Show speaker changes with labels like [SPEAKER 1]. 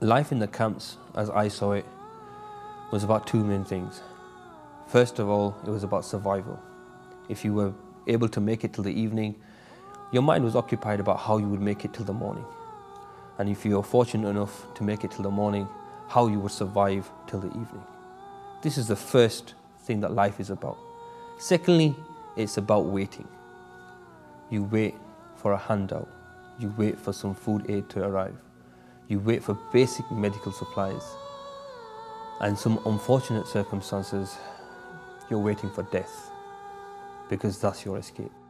[SPEAKER 1] Life in the camps, as I saw it, was about two main things. First of all, it was about survival. If you were able to make it till the evening, your mind was occupied about how you would make it till the morning. And if you were fortunate enough to make it till the morning, how you would survive till the evening. This is the first thing that life is about. Secondly, it's about waiting. You wait for a handout. You wait for some food aid to arrive. You wait for basic medical supplies. And some unfortunate circumstances, you're waiting for death, because that's your escape.